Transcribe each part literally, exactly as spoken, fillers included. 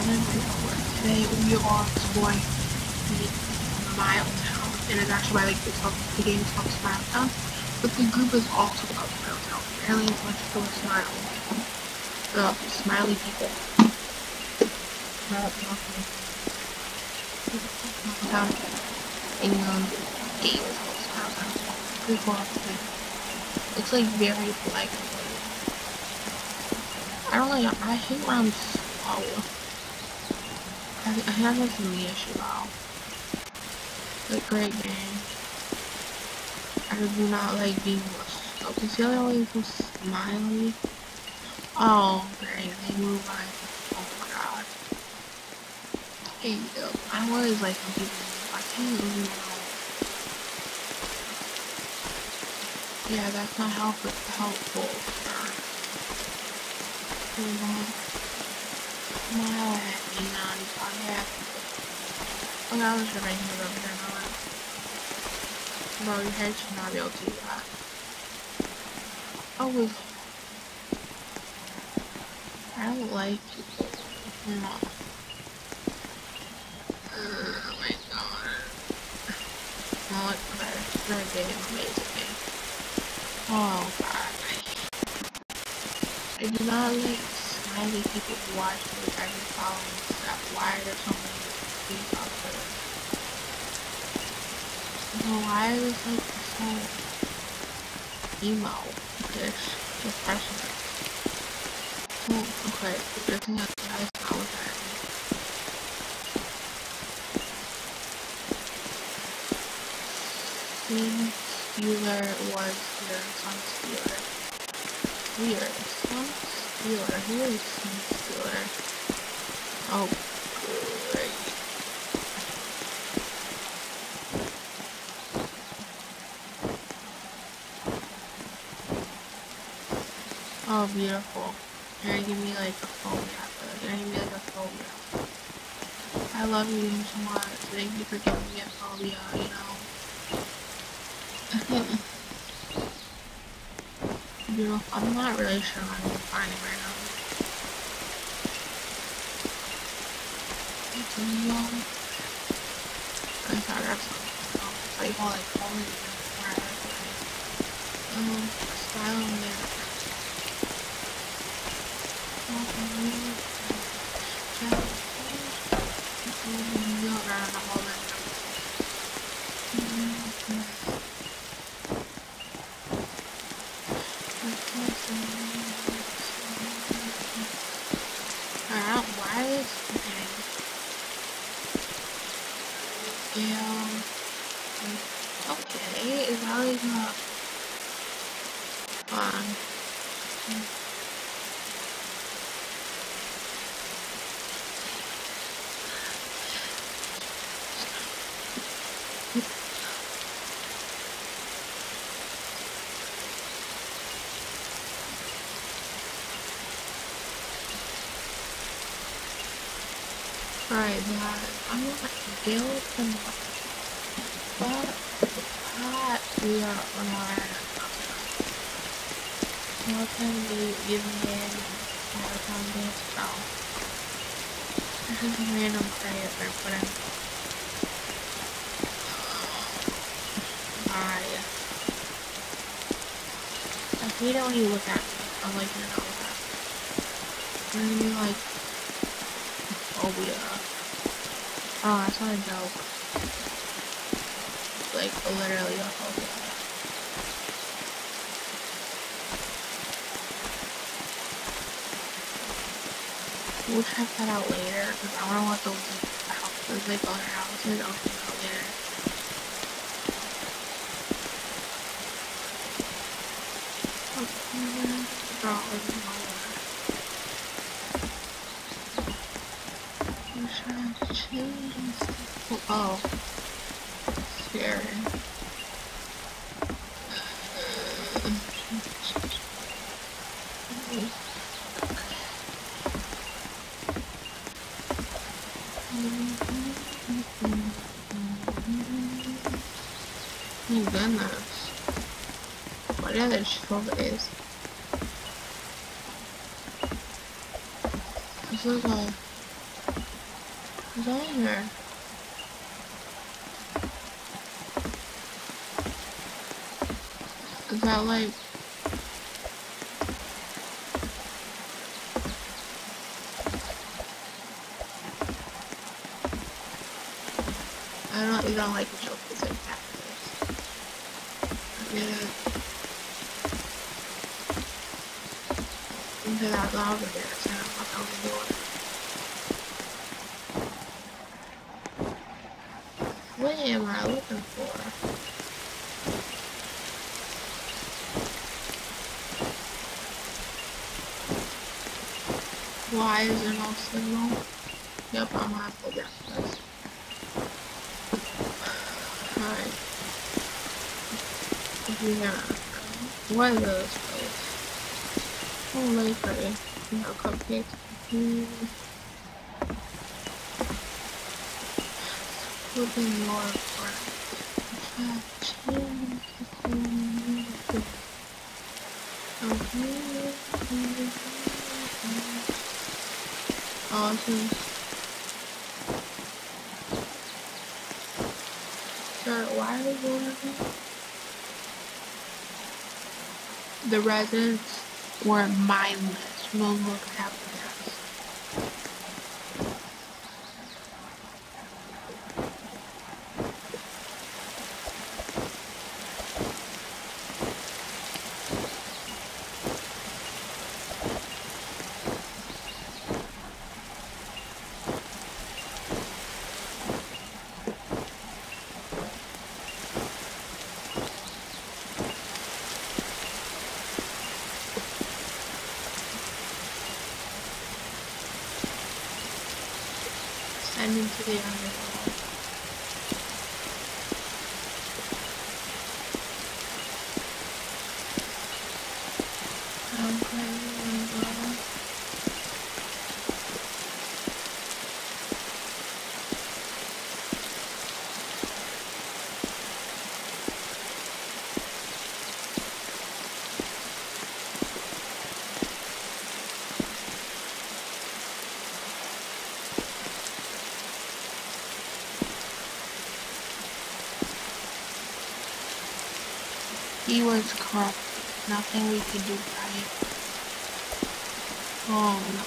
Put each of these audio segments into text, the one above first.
Today we are exploring the SmileTown, and it's actually by like it's called, the game is called SmileTown, but the group is also called SmileTown. Apparently, it's much for smile, uh, smiley people. SmileTown, and um, game is called SmileTown. Pretty cool. It's like very like I don't like. I hate when I'm slow. I, I have like some issue though. Like great game. I do not like being slow. Cause the other always so smiley. Oh great, they move like oh my god. Hey yo, I always like when people move. I can't even know. Yeah, that's not helpful helpful. Smile at me now, I'm so happy. Oh, I was right here over there, no. Bro, your head should not be able to do that. I was. I don't like people. No. Oh my god. No, it's better. It's very big and amazing game. Oh god. I do not like smiley people who watch me every following step. Why are there so many things out there? No, why is this like so emo-ish, depression? So, okay, the thing that guys not look at me. Sun Stealer was here, Sun Stealer. Weird. Sun Stealer, who is Sun Stealer? Oh, great. Oh, beautiful. You're gonna give me like a phobia. You're gonna give me like a phobia. I love you so much. Thank you for giving me a phobia, you know. Beautiful. I'm not really sure how I'm gonna find it right now. It's a young. I thought that's something. So you call like calling it um style in there. Yeah. Okay, it's always not fun. Alright, but I'm not guilt and but that we are on our what can be giving in our time this so this is a random prayer they're putting. Alright. I hate it when you look at me. I like you to know that. I'm gonna be like phobia. Oh, that's not a joke. Like literally a phobia. We'll check that out later because I want to let those like houses, like other houses, I'll check out later. I'm trying to change and stuff. Oh, scary. Oh goodness. What other show is? This is a What's on here? Is that like... I don't, you don't like the joke, it's like that. I get it. Into that lava there, so I don't know what I was doing. What am I looking for? Why is there no signal? Yep, I'm gonna have to get this. Alright. Yeah. What is this place? Oh, really pretty. You know, cupcakes. Mm. Open more for awesome. Sir, why are we going here? The residents were mindless. No more happened. And into the underworld. Okay, underworld. He was corrupt. Nothing we could do right. Oh no.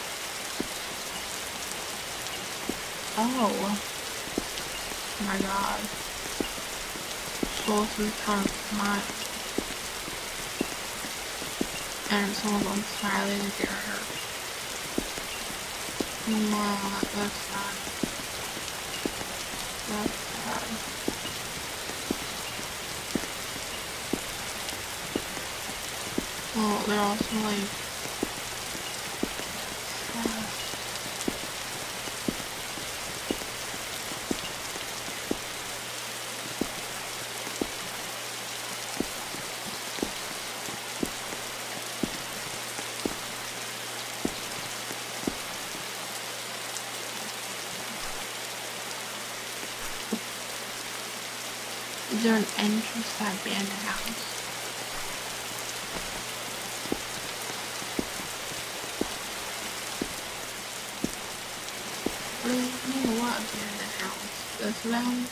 Oh my god. Souls is kind of smart. And someone's on Smiley to get hurt. No, that's sad. That's sad. Oh, they're also like sad. Is there an entrance to that abandoned house? I don't know what abandoned house. That's what I'm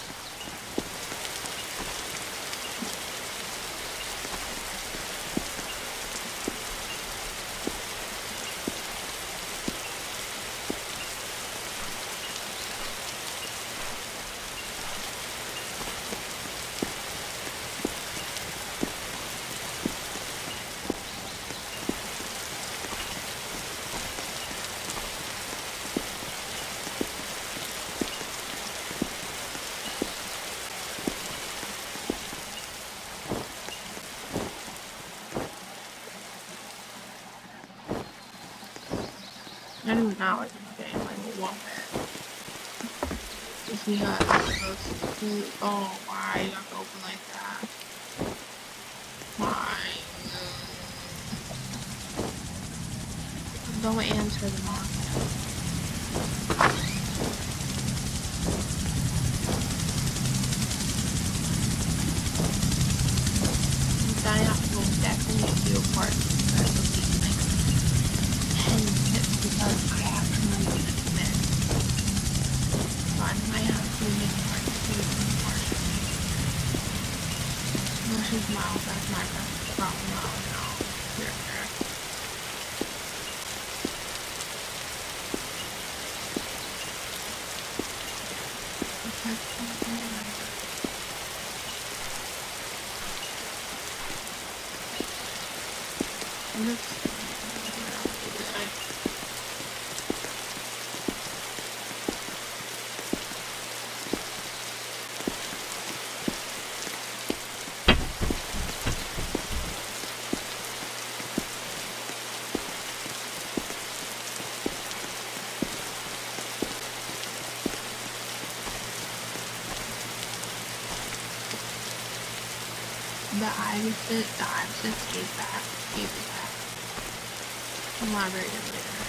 I do not like this game, like one bit. Just because those two, oh, why you got to open like that? Why? Don't answer the mom. That will definitely do a part because of these like ten minutes because I have to move in a minute. Let's this way. The Iverson, the Iverson gave back, gave it back. Elaborate later.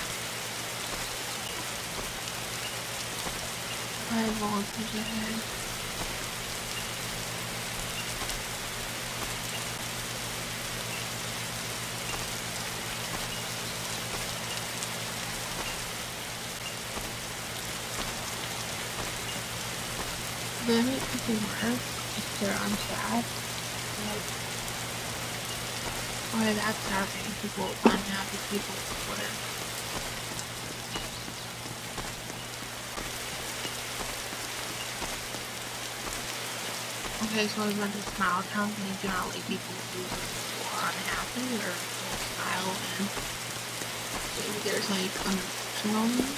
Five voltage ahead. They make people work if they're unflat. Like, okay, that's happy people, unhappy people work. Okay, so I went to SmileTown and you do not like people who are unhappy or don't smile, and maybe there's like emotional.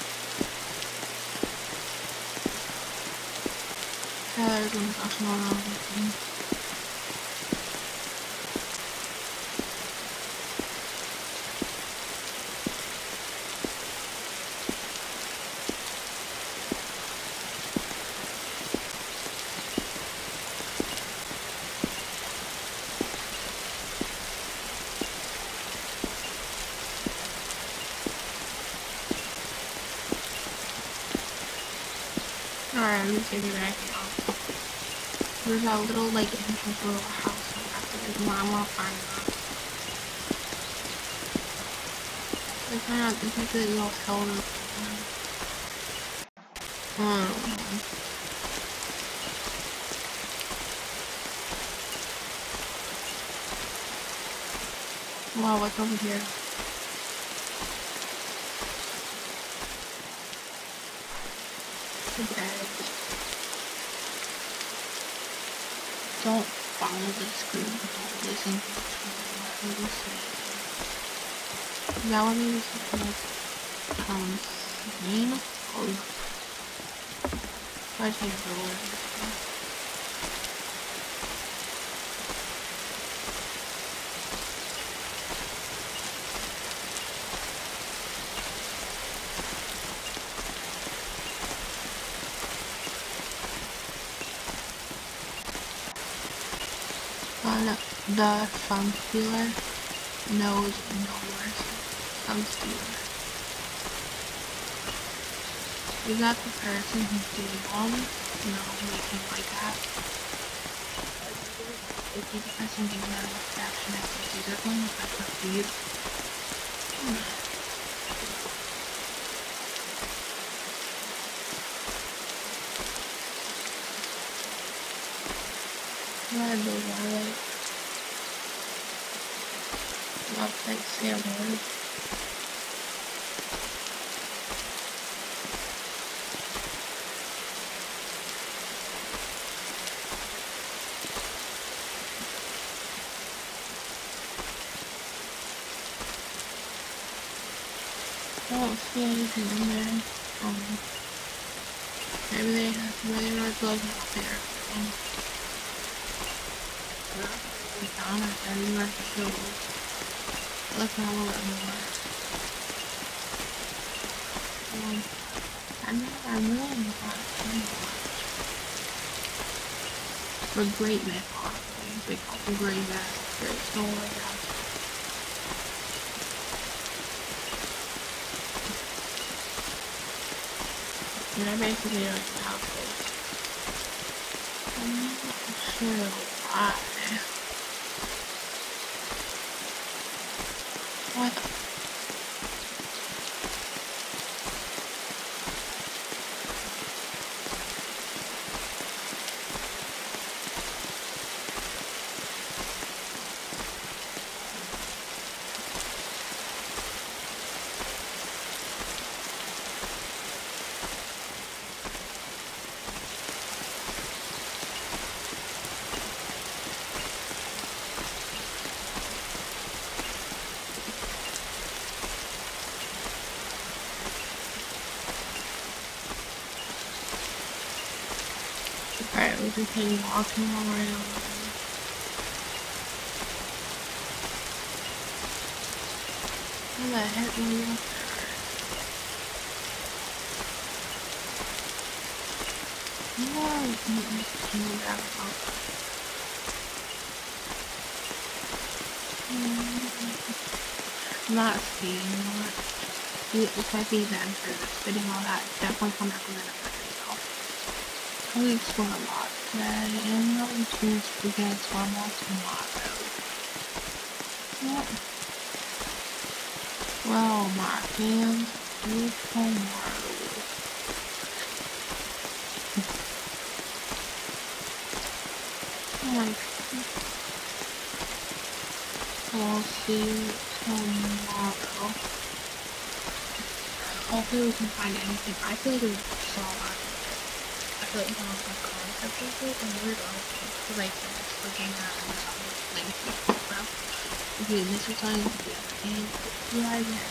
Yeah, there's an emotional everything. Alright, let me take it back now. There's a little, like, entrance little house after this one. I want to find out. Like, find out, it's like a little hell or something. I don't know. Wow, what's over here? The bed. Don't follow the screen. Don't listen to what people say. Is that what made me like, um, screen? Oh, I take the word. The thumb stealer knows no worse. Thumb stealer. Is that the person who's doing all this? No, making like that. If you the person doing that action activity, they're going to affect the feed. Red the violet. Love like sailors. I don't see anything in there. Um, maybe they have maybe not gloves out there. Um, we found it, I didn't like the show. Look at a little bit more. Um, I'm not, I'm really not too much. But great myth, honestly. They call them great myth. Great story. And I basically don't know how this. I'm not sure why. What the? Alright, we're just like walking around. Where the heck were you up there? No, mm-mm, back up. I'm not seeing much. If I see that for this video, that definitely come back with another video. I explain a lot today, and I'll choose to get one more tomorrow. Yep. Well, my fans, see tomorrow. Like, I'll see you tomorrow. Hopefully we can find anything. I feel like we saw a lot of it. I feel like we saw some concept of it, and we're going like just looking at like bro. Okay, this is something to do, and right here.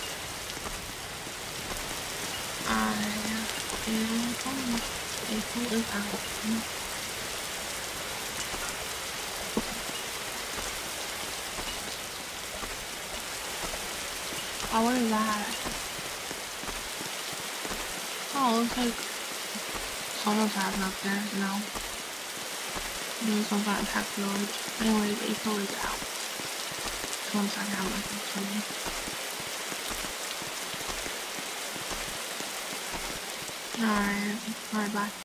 I am home. April is out. Oh, what is that? Oh, it looks like someone's having up there, you know? Doing some kind of pack village. Anyways, April is out. One second, I'm looking for me. Alright, alright, bye.